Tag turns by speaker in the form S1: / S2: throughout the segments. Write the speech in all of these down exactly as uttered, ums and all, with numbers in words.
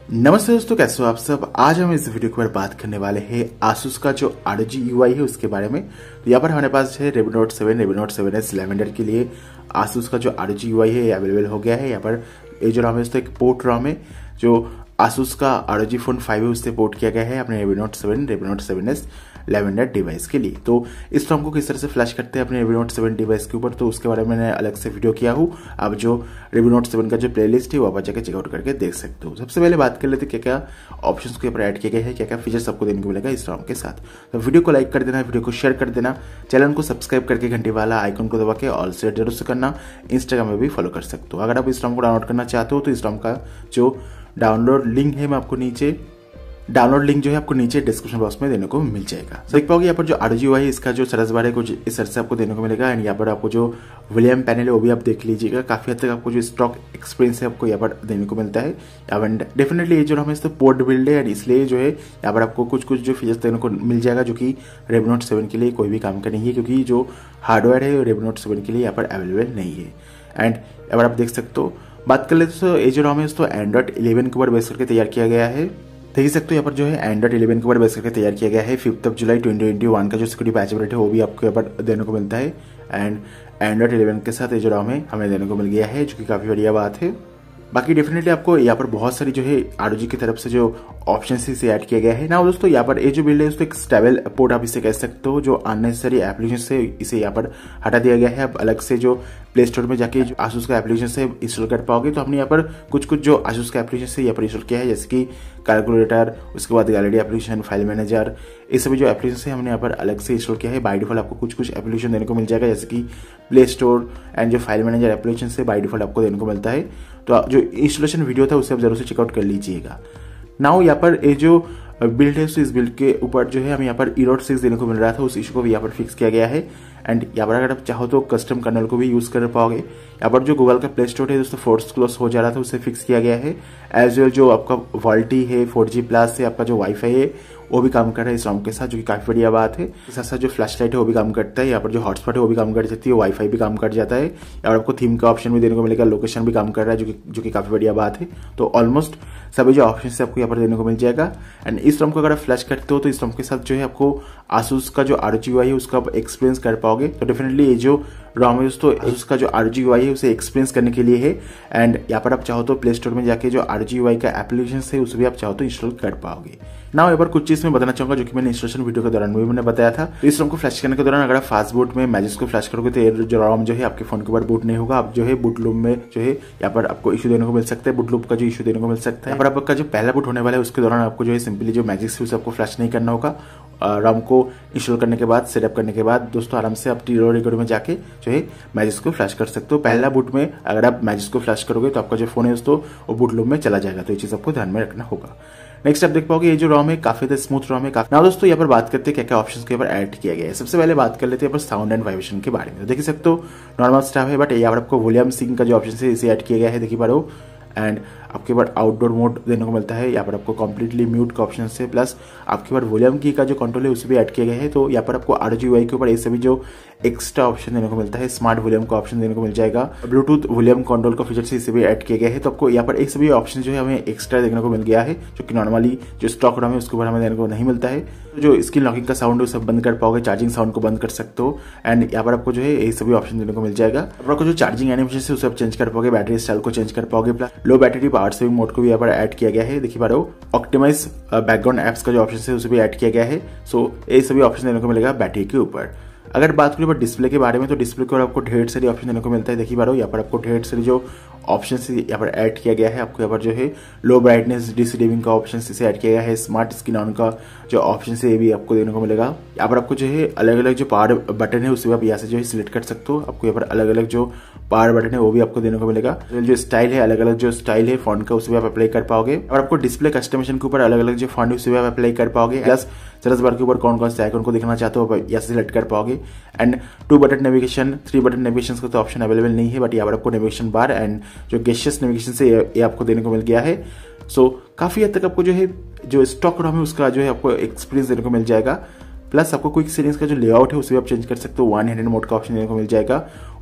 S1: नमस्ते दोस्तों, कैसे हो आप सब। आज हम इस वीडियो के बारे में बात करने वाले हैं आसूस का जो आर ओ जी यू आई है उसके बारे में। तो यहाँ पर हमारे पास है Redmi Note seven, Redmi Note seven S Lavender के लिए आसूस का जो आर ओ जी यू आई है ये अवेलेबल हो गया है। यहाँ पर ये जो रॉम है दोस्तों एक पोर्ट रॉम है जो आसूस का R O G phone five है उससे पोर्ट किया गया है अपने Redmi Note seven, Redmi Note seven S Lavender device के लिए। तो इस रॉम को किस तरह से फ्लैश करते हैं अपने रेडमी नोट सेवन डिवाइस के ऊपर, तो उसके बारे में मैंने अलग से वीडियो किया हूँ। आप जो रेडमी नोट सेवन का जो प्लेलिस्ट है वो आप जाकर चेकआउट करके देख सकते हो। सबसे पहले बात कर लेते हैं क्या क्या ऑप्शंस के ऊपर ऐड किए गए हैं, क्या क्या फीचर्स आपको देने को मिलेगा इस रॉम के साथ। तो वीडियो को लाइक कर देना, वीडियो को शेयर कर देना, चैनल को सब्सक्राइब करके घंटे वाला आइकन को दबा के ऑल सेट जरूर से करना। इंस्टाग्राम में भी फॉलो कर सकते हो। अगर आप इस रॉम को डाउनलोड करना चाहते हो तो इस रॉम का जो डाउनलोड लिंक है मैं आपको नीचे डाउनलोड लिंक जो है आपको नीचे डिस्क्रिप्शन बॉक्स में देने को मिल जाएगा। so, देख पाओगे यहाँ पर जो आर ओ जी यू आई है इसका जो सरस बार है कुछ इस तरह से आपको देने को मिलेगा। एंड यहाँ पर आपको जो विलियम पैनल है वो भी आप देख लीजिएगा। काफी हद तक आपको जो स्टॉक एक्सपीरियंस है आपको यहाँ पर देने को मिलता है। एंड डेफिनेटली ये जो हम इसको पोर्ट बिल्ड है एंड इसलिए जो है यहाँ पर आपको कुछ कुछ जो फीचर्स देने को मिल जाएगा जो कि रेडमी नोट सेवन के लिए कोई भी काम का नहीं है, क्योंकि जो हार्डवेयर है रेडमी नोट सेवन के लिए यहाँ पर अवेलेबल नहीं है। एंड यहाँ पर आप देख सकते हो। बात कर लेते तो ये जो रॉम है इसको एंड्रॉइड इलेवन के ऊपर बेस करके तैयार किया गया है। देख सकते हो यहाँ पर जो है एंड्रॉइड इलेवन के ऊपर बेस करके तैयार किया गया है। Fifth of July twenty twenty one का जो सिक्योरिटी पैच अपडेट है वो भी आपको यहाँ पर देने को मिलता है। एंड एंड्रॉइड इलेवन के साथ ये जो रॉम है हमें देने को मिल गया है, जो कि काफी बढ़िया बात है। बाकी डेफिनेटली आपको यहाँ पर बहुत सारी जो है आर ओ जी की तरफ से जो ऑप्शन इसे ऐड किया गया है ना दोस्तों। यहाँ पर ये जो बिल्ड है उसको एक स्टेबल पोर्ट आप इसे कह सकते हो, जो अननेसेसरी एप्लीकेशन से इसे यहाँ पर हटा दिया गया है। अब अलग से जो प्ले स्टोर में जाके जो आसूस का एप्लीकेशन से इंस्टॉल कर पाओगे। तो हमने यहाँ पर कुछ कुछ जो आसूस का एप्लीकेशन से यहाँ पर इंस्टॉल किया है, जैसे कि कैलकुलेटर, उसके बाद गैलरी एप्लीकेशन, फाइल मैनेजर, ये सभी जो एप्लीकेशन है हमने यहाँ पर अलग से इंस्टॉल किया है। बाय डिफॉल्ट आपको कुछ कुछ एप्लीकेशन देने को मिल जाएगा, जैसे कि प्ले स्टोर एंड जो फाइल मैनेजर एप्लीकेशन से बाय डिफॉल्ट आपको देने को मिलता है। तो जो इंस्टॉलेशन वीडियो था उससे आप जरूर से चेकआउट कर लीजिएगा। नाउ यहाँ पर ये जो बिल्ड है इस बिल्ड के ऊपर जो है हमें यहाँ पर इरोड सिक्स देने को मिल रहा था, उस इशू को भी यहाँ पर फिक्स किया गया है। एंड यहाँ पर अगर आप चाहो तो कस्टम कर्नल को भी यूज कर पाओगे। यहाँ पर जो गूगल का प्ले स्टोर है दोस्तों फोर्स क्लोज हो जा रहा था उसे फिक्स किया गया है। एज वेल जो आपका वॉल्टी है फोर जी प्लस से आपका जो वाईफाई है वो भी काम कर रहा है इस रॉम के साथ, जो कि काफी बढ़िया बात है। साथ साथ जो फ्लैश लाइट है वो भी काम करता है। यहाँ पर जो हॉटस्पॉट है वो भी काम कर जाती है, वाईफाई भी काम कर जाता है। और आपको थीम का ऑप्शन भी देने को मिलेगा, लोकेशन भी काम कर रहा है, जो कि जो कि काफी बढ़िया बात है। तो ऑलमोस्ट सभी जो ऑप्शन है आपको यहाँ पर देने को मिल जाएगा। एंड इस रॉम को अगर आप फ्लैश करते हो तो इस रॉम के साथ जो है आपको आसूस का जो आर ओ जी यू आई है उसका एक्सपीरियंस कर पाओगे। तो डेफिनेटली ये जो रॉम है दोस्तों उसका जो आर ओ जी यू आई है उसे एक्सपीरियंस करने के लिए है। एंड यहाँ पर आप चाहो तो प्ले स्टोर में जाके जो आर ओ जी यू आई का एप्लीकेशन है उसे भी आप चाहो तो इंस्टॉल कर पाओगे। ना यहाँ पर कुछ चीज मैं बताना चाहूंगा जो कि मैंने इंस्टॉलेशन वीडियो के दौरान भी मैंने बताया था। तो इस रॉम को फ्लैश करने के दौरान अगर आप फास्ट बूट में मैजिक को फ्लैश करोगे तो ये जो रॉम जो है आपके फोन के ऊपर बूट नहीं होगा। आप जो है बूट लूप में जो है यहाँ पर आपको इशू देने को मिल सकता है, बूट लूप का जो इशू देने को मिल सकता है। यहाँ पर आपका जो पहला बूट होने वाला है उसके दौरान आपको जो है सिंपली जो मैजिक से उसे आपको फ्लैश नहीं करना होगा। रॉम को इंस्टॉल करने के बाद सेटअप करने के बाद दोस्तों आराम से आप टीरो रिकॉर्ड में जाके जो है मैजिक को फ्लैश कर सकते हो। पहला बूट में अगर आप मैजिक को फ्लैश करोगे तो आपका जो फोन है दोस्तों वो बूट लूप में चला जाएगा। तो ये चीज आपको ध्यान में रखना होगा। नेक्स्ट आप देख पाओगे ये जो रॉम है काफी स्मूथ रॉम है। ना दोस्तों यहाँ पर बात करते हैं क्या क्या ऑप्शंस के ऊपर ऐड किया गया है। सबसे पहले बात कर लेते हैं यहाँ पर साउंड एंड वाइब्रेशन के बारे में। तो देख सकते हो नॉर्मल स्टाफ है, बट यहाँ पर आपको वॉल्यूम सिंक का जो ऑप्शन है इसे ऐड किया गया है, देखिए पारो। एंड आपके पास आउटडोर मोड देने को मिलता है। यहाँ पर आपको कंप्लीटली म्यूट का ऑप्शन है, प्लस आपके पास वॉल्यूम की का जो कंट्रोल है उसे भी ऐड किया गया है। तो यहाँ पर आपको आर ओ जी यू आई के ऊपर ये सभी जो एक्स्ट्रा ऑप्शन देने को मिलता है, स्मार्ट वॉल्यूम का ऑप्शन देने को मिल जाएगा, ब्लूटूथ वॉल्यूम कंट्रोल का फीचर से इसे भी ऐड किया गया है। तो आपको यहाँ पर एक सभी ऑप्शन जो है हमें एक्स्ट्रा देखने को मिल गया है, जो कि नॉर्मली जो स्टॉक रॉम है उसके ऊपर हमें देने को नहीं मिलता है। जो स्क्रीन लॉकिंग का साउंड है उसे बंद कर पाओगे, चार्जिंग साउंड को बंद कर सकते हो। एंड यहाँ पर आपको जो है ये सभी ऑप्शन देने को मिल जाएगा। आपको जो चार्जिंग एनिमेशन है उसे आप चेंज कर पाओगे, बैटरी स्टाइल को चेंज कर पाओगे, plus low battery power saving mode को भी यहाँ पर ऐड किया गया है, देखिए पा रहे हो। ऑप्टिमाइज बैकग्राउंड एप्स का जो ऑप्शन है उसे भी ऐड किया गया है। सो ये सभी ऑप्शन देने को मिलेगा बैटरी के ऊपर। अगर बात करें डिस्प्ले के बारे में तो डिस्प्ले के ऊपर आपको ढेर सारी ऑप्शन देने को मिलता है, देखिए बारो यहाँ पर आपको ढेर सारी जो ऑप्शन यहाँ पर ऐड किया गया है। आपको यहाँ पर जो है लो ब्राइटनेस डिसडिमिंग का ऑप्शन इसे ऐड किया गया है। स्मार्ट स्क्रीन ऑन का जो ऑप्शन है ये भी आपको देने को मिलेगा। यहाँ पर आपको जो है अलग अलग जो पावर बटन है उसे भी आप यहाँ से जो है सिलेक्ट कर सकते हो। आपको यहाँ पर अलग अलग जो पावर बटन है वो भी आपको देने को मिलेगा। जो स्टाइल है अलग अलग जो स्टाइल है फॉन्ट का उसे भी आप अप्लाई कर पाओगे। और आपको डिस्प्ले कस्टमाइजेशन के ऊपर अलग अलग जो फॉन्ट है उसे भी आप अप्लाई कर पाओगे। प्लस सर्च बार के ऊपर कौन कौन से आइकन को देखना चाहते हो यहाँ से सिलेक्ट कर पाओगे। And two button navigation, three button navigation का तो ऑप्शन अवेलेबल नहीं है, बट यहाँ पर आपको नेविगेशन बार एंड जो गेस्चर्स नेविगेशन से ये आपको देने को मिल गया है। सो so, काफी हद तक आपको जो है जो स्टॉक रॉम है उसका जो है आपको एक्सपीरियंस देने को मिल जाएगा। प्लस आपको क्विक सेटिंग्स का जो लेआउट है उसे भी आप चेंज कर सकते हो। वन हैंडेड मोड का ऑप्शन देने को मिल जाएगा।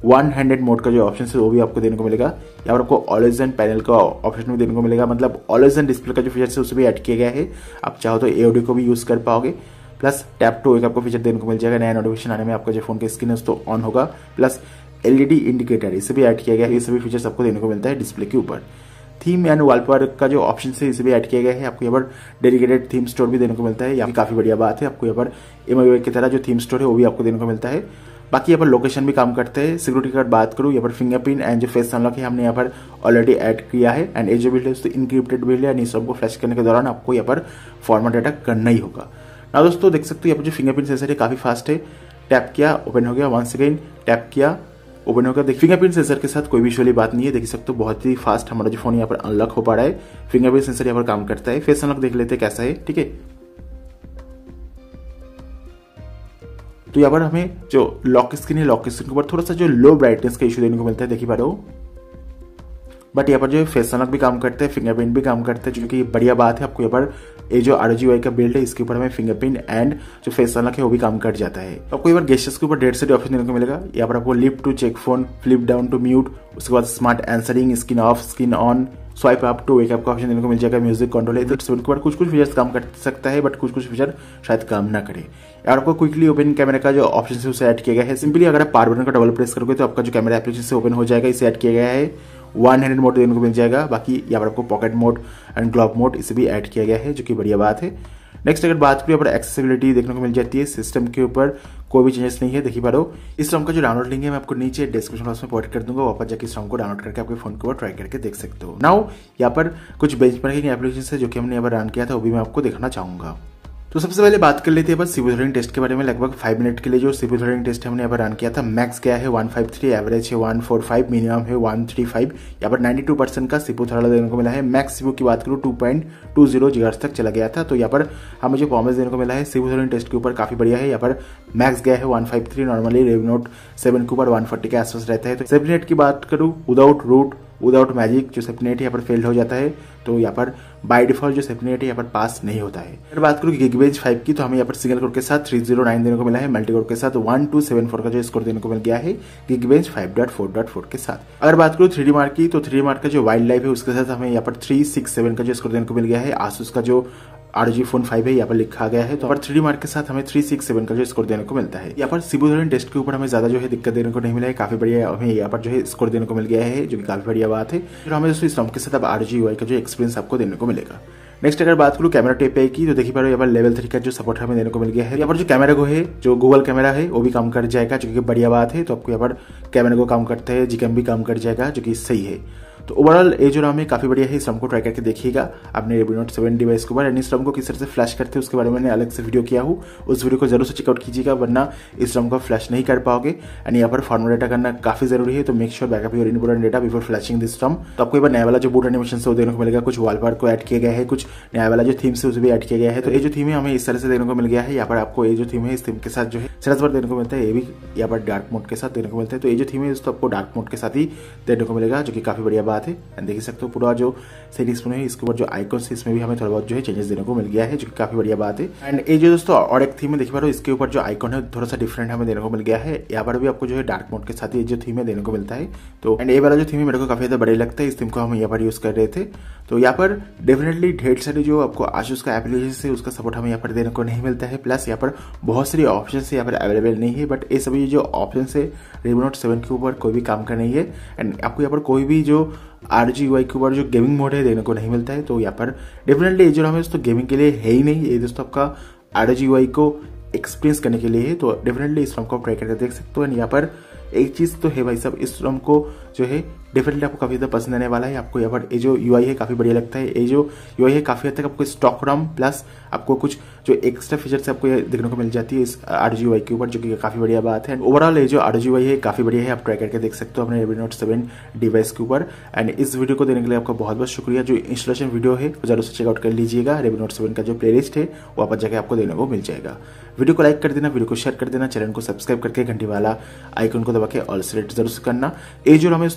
S1: वन हैंडेड मोड का जो ऑप्शन है वो भी आपको देने को मिलेगा। यहाँ पर आपको ऑलवेज एंड पैनल का ऑप्शन भी देने को मिलेगा, मतलब ऑलवेज एंड डिस्प्ले का जो फीचर है उसे भी ऐड किया गया है। आप चाहो तो एओडी को भी यूज कर पाओगे। प्लस टैप टू एक आपको फीचर देने को मिल जाएगा, नया नोटिफिकेशन आने में आपका जो फोन का स्क्रीन है तो ऑन होगा। प्लस एलईडी इंडिकेटर इसे भी ऐड किया गया है। ये सभी फीचर्स आपको देने को मिलता है डिस्प्ले के ऊपर। थीम एंड वॉलपेपर का जो ऑप्शन है इसे भी ऐड किया गया है। आपको यहाँ पर डेडिकेटेड थीम स्टोर भी देने को मिलता है, यहाँ काफी बढ़िया बात है। आपको यहाँ पर एमआईयूआई की तरह जो थीम स्टोर है वो भी आपको देने को मिलता है। बाकी यहाँ पर लोकेशन भी काम करते हैं। सिक्योरिटी कार्ड बात करूँ, यहाँ पर फिंगरप्रिंट एंड जो फेस अनलॉक है हमने यहाँ पर ऑलरेडी ऐड किया है। एंड ये जो बिल्ड है तो इनक्रिप्टेड बिल्ड है, सबको फ्लैश करने के दौरान आपको यहाँ पर फॉर्मेट डाटा करना ही होगा ना। दोस्तों देख सकते हो यहाँ पर जो फिंगरप्रिंट सेंसर है काफी फास्ट है। टैप किया ओपन हो गया, वंस अगेन टैप किया ओपन होगा। देखिए फिंगरप्रिंट सेंसर के साथ कोई भी इशू वाली बात नहीं है, देख सकते हो बहुत ही फास्ट हमारा जो फोन यहाँ पर अनलॉक हो पा रहा है। फिंगरप्रिंट सेंसर यहाँ पर काम करता है। फेस अनलॉक देख लेते हैं कैसा है, ठीक है। तो यहाँ पर हमें जो लॉक स्क्रीन है, लॉक स्क्रीन के ऊपर थोड़ा सा जो लो ब्राइटनेस का इशू देने को मिलता है, देखिए पा रहे हो। बट यहाँ पर जो फेस अनलॉक भी काम करता है, फिंगरप्रिंट भी काम करता है, जो कि बढ़िया बात है। आपको यहाँ पर ये जो आरओजी यूआई का बिल्ड है इसके ऊपर हमें फिंगरप्रिंट एंड जो फेस अनलॉक है वो भी काम कर जाता है। तो आपको यहाँ पर गेस्टर्स के ऊपर डेढ़ से ऑप्शन देने को मिलेगा। यहाँ पर आपको lift to check phone, flip down to mute, उसके बाद smart answering, screen off, screen on, swipe up to wake up का ऑप्शन देने को मिल जाएगा। म्यूजिक कंट्रोल है, तो के ऊपर कुछ कुछ फीचर्स काम कर सकता है, बट कुछ कुछ फीचर शायद काम ना करे। और आपको क्विकली ओपन कैमरा का जो ऑप्शन है उसे ऐड किया गया है। सिंपली अगर आप पावर बटन का डबल प्रेस करोगे तो आपका जो कैमरा एप्लीकेशन से ओपन हो जाएगा, इसे ऐड किया गया है। वन हैंडेड मोड देने को मिल जाएगा। बाकी यहाँ पर आपको pocket mode and glove mode इसे भी ऐड किया गया है, जो कि बढ़िया बात है। नेक्स्ट अगर बात करें, यहाँ पर एक्सेसिबिलिटी देखने को मिल जाती है। सिस्टम के ऊपर कोई भी चेंजेस नहीं है, देखिए पारो। इस रॉम का जो डाउनलोड लिंक है मैं आपको नीचे डिस्क्रिप्शन बॉक्स में प्रोवाइड कर दूंगा, वापस जाकर इस रॉम को डाउनलोड करके आपके फोन के ऊपर ट्राई करके देख सकते हो। नाउ यहाँ पर कुछ बेंचमार्किंग एप्लीकेशन है जो कि हमने यहाँ पर रन किया था, वो भी मैं आपको दिखाना चाहूंगा। तो सबसे पहले बात कर लेते हैं बस सीपीयू थ्रॉटलिंग टेस्ट के बारे में। लगभग फाइव मिनट के लिए जो सीपीयू थ्रॉटलिंग टेस्ट हमने यहाँ पर रन किया था, मैक्स गया है वन फाइव थ्री, एवरेज है वन फोर फाइव, मिनिमम है वन थ्री फाइव। यहाँ पर नाइंटी टू परसेंट का सीपीयू थ्रॉटल देने को मिला है। मैक्स सीपीयू की बात करूँ two point two zero gigahertz तक चला गया था। तो यहाँ पर हमें जो परफॉर्मेंस देने को मिला है सीपीयू थ्रॉटलिंग टेस्ट के ऊपर काफी बढ़िया है। यहाँ पर मैक्स गया है वन फाइव थ्री, नॉर्मली रेवनोट सेवन के ऊपर वन फोर्टी के आसपास रहता है। तो सेपनेट की बात करूँ, विदाउट रूट विदाउट मैजिक जो सेपनेट है यहाँ पर फेल हो जाता है। तो यहाँ पर बाय डिफॉल्ट जो सेपनेट है यहाँ पर पास नहीं होता है। अगर बात करूँ गिगबेंच फाइव की, तो हमें यहाँ पर सिंगल कोर के साथ थ्री जीरो नाइन देने को मिला है, मल्टी कोर के साथ वन टू सेवन फोर का जो स्कोर देने को मिल गया है Geekbench five dot four dot four के साथ। अगर बात करूँ थ्री डी मार्क की, तो थ्री डी मार्क का जो वाइल्ड लाइफ है उसके साथ हमें यहाँ पर थ्री सिक्स सेवन का जो स्कोर देने को मिल गया है। आसूस का जो आरओजी फोन फाइव है यहाँ पर लिखा गया है। तो पर थ्री डी मार्क के साथ हमें थ्री सिक्स सेवन का जो स्कोर देने को मिलता है। यहाँ पर सीपीयू थ्रॉटलिंग टेस्ट के ऊपर हमें ज्यादा जो है दिक्कत देने को नहीं मिला है, काफी बढ़िया हमें यहाँ पर जो है स्कोर देने को मिल गया है, जो कि काफी बढ़िया बात है। फिर हमें इस रॉम के साथ अब आरओजी यूआई का जो एक्सपीरियंस आपको देने को मिलेगा। नेक्स्ट अगर बात करूँ कैमरा टेप पे की, तो देखिए पर यहाँ पर लेवल थ्री का जो सपोर्ट हमें देने को मिल गया है। यहाँ पर जो कैमरा को है, जो गूगल कैमरा है वो भी काम कर जाएगा, जो कि बढ़िया बात है। तो आपको यहाँ पर कैमरा को काम करता है, जीकैम भी काम कर जाएगा, जो कि सही है। तो ओवरऑल ये जो रॉम है काफी बढ़िया है। इस रॉम को ट्राई करके देखिएगा अपने रेडमी नोट सेवन डिवाइस के ऊपर। एंड इस रॉम को किस तरह से फ्लैश करते हैं उसके बारे में मैंने अलग से वीडियो किया हूँ, उस वीडियो को जरूर से चेकआउट कीजिएगा, वरना इस रॉम को फ्लैश नहीं कर पाओगे। एंड यहाँ पर फॉर्मेट डाटा करना काफी जरूरी है, तो make sure backup your important data before flashing this ROM. तो आपको नया वाला जो बूट एनिमेशन है वो देने को मिलेगा, कुछ वॉलपेपर को ऐड किया गया है, कुछ नया वाला जो थीम है उसे भी ऐड किया गया है। तो ये जो थीम है हमें इस तरह से देने को मिल गया है। यहाँ पर आपको ये जो थीम है इस थीम के साथ जो है सरस देने को मिलता है, ये भी यहाँ पर डार्क मोड के साथ देने को मिलता है। तो ये जो थीम है तो आपको डार्क मोड के साथ ही देने को मिलेगा, जो कि काफी बढ़िया बात है। एंड देख सकते हो पूरा जो सेटिंग्स में है इसके ऊपर जो आइकॉन्स है इसमें भी हमें थोड़ा बहुत जो है चेंजेस देने को मिल गया है, जो कि काफी बढ़िया बात है। एंड ये जो दोस्तों और एक थीम है देखिए, इसके ऊपर जो आइकॉन है थोड़ा सा डिफरेंट हमें देने को मिल गया है। यहाँ पर भी आपको जो है डार्क मोड के साथ ये जो थीम है देने को मिलता है। तो एंड ये वाला जो थीम है मेरे को काफी ज्यादा बढ़िया लगता है, इस थीम को हम यहाँ पर यूज कर रहे थे। तो यहाँ पर डेफिनेटली ढेर सारे जो आपको आसूस का एप्लीकेशन है उसका सपोर्ट हमें यहाँ पर देने को नहीं मिलता है। प्लस यहाँ पर बहुत सारी ऑप्शन यहाँ पर अवेलेबल नहीं है, बट ये सभी जो ऑप्शन है रेडमी नोट सेवन के ऊपर कोई भी काम का नहीं है। एंड आपको यहाँ पर कोई भी जो आरओजी यूआई के ऊपर जो गेमिंग मोड है देने को नहीं मिलता है। तो यहाँ पर डेफिनेटली ये जो हमें दोस्तों गेमिंग के लिए है ही नहीं, ये दोस्तों आपका आरओजी यूआई को एक्सपीरियंस करने के लिए है। तो डेफिनेटली इस रॉम को आप ट्राई करके देख सकते हो। एंड यहाँ पर एक चीज तो है भाई साहब, इस रॉम को जो है डेफिनेटली आपको काफी ज्यादा पसंद आने वाला है। आपको यहाँ पर ये जो यूआई है काफी बढ़िया लगता है। ये जो यूआई है काफी हद तक आपको स्टॉक रॉम प्लस आपको कुछ जो एक्स्ट्रा फीचर्स आपको देखने को मिल जाती है इस आरओजी यूआई के ऊपर, जो कि काफी बढ़िया बात है। ओवरऑल ये जो आरओजी यूआई है काफी बढ़िया है, आप ट्राई करके देख सकते हो अपने रेडमी नोट सेवन डिवाइस के ऊपर। एंड इस वीडियो को देने के लिए आपका बहुत बहुत शुक्रिया। जो इंस्टॉलेशन वीडियो है वो जरूर से चेकआउट कर लीजिएगा। रेडमी नोट सेवन का जो प्लेलिस्ट है वो आप जाकर आपको देने को मिल जाएगा। वीडियो को लाइक कर देना, वीडियो को शेयर कर देना, चैनल को सब्सक्राइब करके घंटी वाला आइकन को दबा के ऑल सेलेक्ट जरूर से करना। ये जो हमें दोस्तों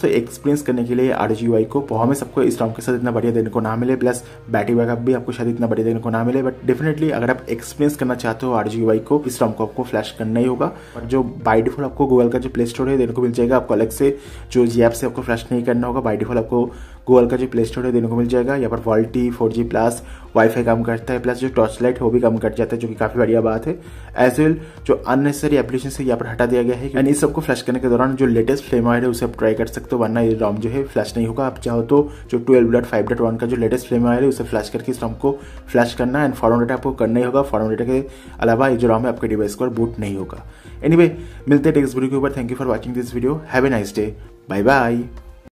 S1: एक्सपीरियंस करने के लिए आरओजी यूआई को परफॉर्मेंस आपको इस रॉम के साथ इतना बढ़िया देने को ना मिले, प्लस बैटरी बैकअप भी आपको शायद इतना बढ़िया देने को ना मिले, बट डेफिनेटली अगर आप एक्सपीरियंस करना चाहते हो आरओजी यूआई को, इस रॉम को आपको फ्लैश करना ही होगा। और जो बाय डिफॉल्ट आपको गूगल का जो प्ले स्टोर है देने को मिल जाएगा, आपको अलग से जो जी ऐप से आपको फ्लैश नहीं करना होगा। बाय डिफॉल्ट आपको गूगल का जो प्ले स्टोर है देने को मिल जाएगा। यहाँ पर VoLTE four G plus wifi काम करता है, प्लस जो टॉर्च लाइट है वो भी काम कर जाता है, जो कि काफी बढ़िया बात है। एज वेल जो अननेसेसरी एप्लीकेशन है यहाँ पर हटा दिया गया है। एंड इस सबको फ्लैश करने के दौरान जो लेटेस्ट फ्लेमवायर है उसे आप ट्राई कर सकते हो, वरना ये रॉम जो है फ्लैश नहीं होगा। आप चाहो तो जो twelve dot five dot one का जो लेटेस्ट फ्लेमवायर है उसे फ्लैश करके इस रॉम को फ्लैश करना है। एंड फॉरवर्ड डेटा आपको करना ही होगा। फॉरवर्ड डेटा के अलावा ये जो रॉम है आपके डिवाइस को बूट नहीं होगा। एनीवे, मिलते हैं नेक्स्ट वीडियो के ऊपर। Thank you for watching this video. Have a nice day. Bye bye.